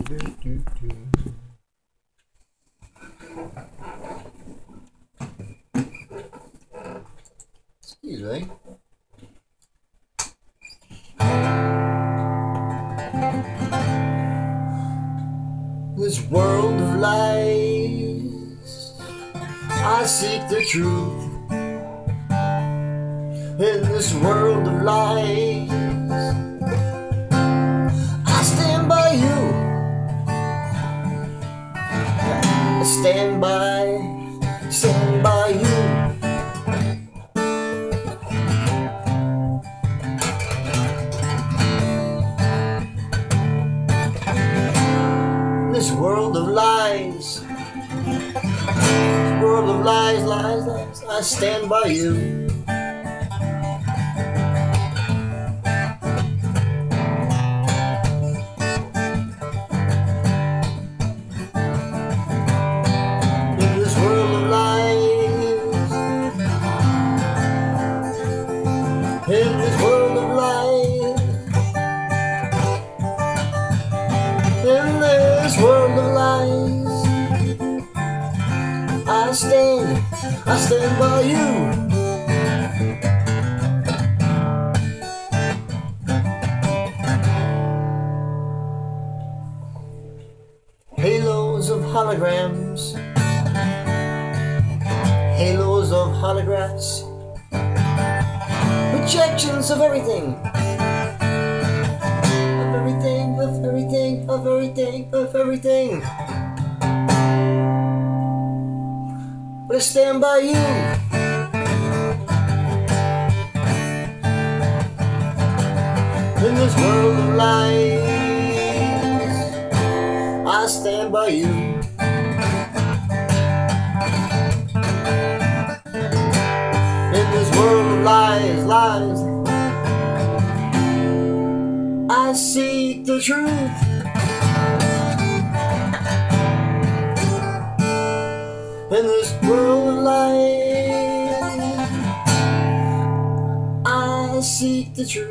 Excuse me. This world of lies, I seek the truth. In this world of lies, I stand by you. I stand by you. This world of lies, this world of lies, lies, lies, I stand by you. In this world of lies, in this world of lies, in this world of lies, I stand by you. Halos of holograms, halos of holographs, projections of everything, of everything, of everything, of everything, of everything. But I stand by you. In this world of lies, I stand by you. In this world of lies, lies, I seek the truth. In this world of lies, I seek the truth.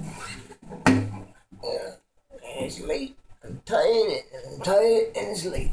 It's late. I'm tired and it's late.